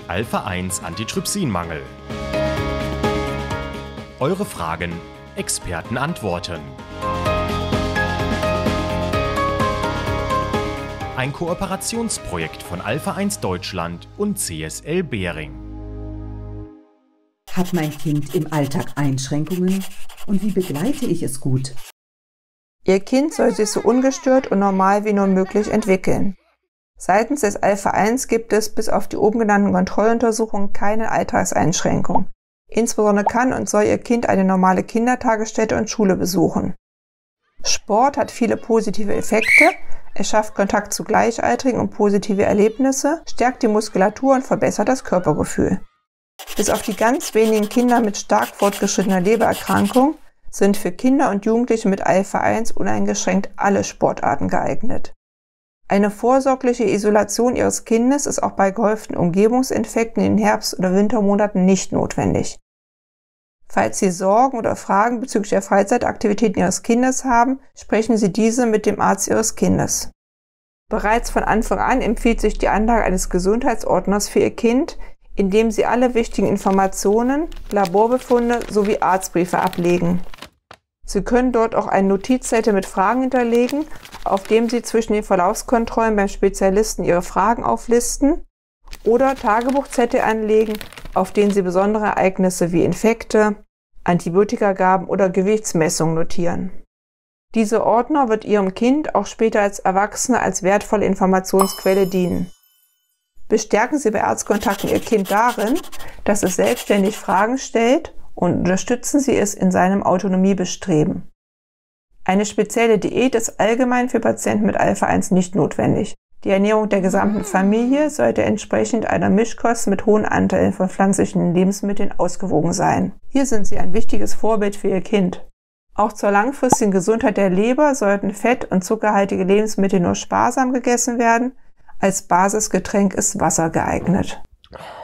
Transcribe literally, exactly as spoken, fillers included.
Alpha eins Antitrypsinmangel. Eure Fragen, Experten antworten. Ein Kooperationsprojekt von Alpha eins Deutschland und C S L Behring. Hat mein Kind im Alltag Einschränkungen und wie begleite ich es gut? Ihr Kind soll sich so ungestört und normal wie nur möglich entwickeln. Seitens des Alpha eins gibt es bis auf die oben genannten Kontrolluntersuchungen keine Alltagseinschränkung. Insbesondere kann und soll Ihr Kind eine normale Kindertagesstätte und Schule besuchen. Sport hat viele positive Effekte. Es schafft Kontakt zu Gleichaltrigen und positive Erlebnisse, stärkt die Muskulatur und verbessert das Körpergefühl. Bis auf die ganz wenigen Kinder mit stark fortgeschrittener Lebererkrankung sind für Kinder und Jugendliche mit Alpha eins uneingeschränkt alle Sportarten geeignet. Eine vorsorgliche Isolation Ihres Kindes ist auch bei gehäuften Umgebungsinfekten in den Herbst- oder Wintermonaten nicht notwendig. Falls Sie Sorgen oder Fragen bezüglich der Freizeitaktivitäten Ihres Kindes haben, sprechen Sie diese mit dem Arzt Ihres Kindes. Bereits von Anfang an empfiehlt sich die Anlage eines Gesundheitsordners für Ihr Kind, in dem Sie alle wichtigen Informationen, Laborbefunde sowie Arztbriefe ablegen. Sie können dort auch einen Notizzettel mit Fragen hinterlegen, auf dem Sie zwischen den Verlaufskontrollen beim Spezialisten Ihre Fragen auflisten, oder Tagebuchzettel anlegen, auf denen Sie besondere Ereignisse wie Infekte, Antibiotikagaben oder Gewichtsmessungen notieren. Dieser Ordner wird Ihrem Kind auch später als Erwachsene als wertvolle Informationsquelle dienen. Bestärken Sie bei Arztkontakten Ihr Kind darin, dass es selbstständig Fragen stellt, und unterstützen Sie es in seinem Autonomiebestreben. Eine spezielle Diät ist allgemein für Patienten mit Alpha eins nicht notwendig. Die Ernährung der gesamten Familie sollte entsprechend einer Mischkost mit hohen Anteilen von pflanzlichen Lebensmitteln ausgewogen sein. Hier sind Sie ein wichtiges Vorbild für Ihr Kind. Auch zur langfristigen Gesundheit der Leber sollten fett- und zuckerhaltige Lebensmittel nur sparsam gegessen werden. Als Basisgetränk ist Wasser geeignet.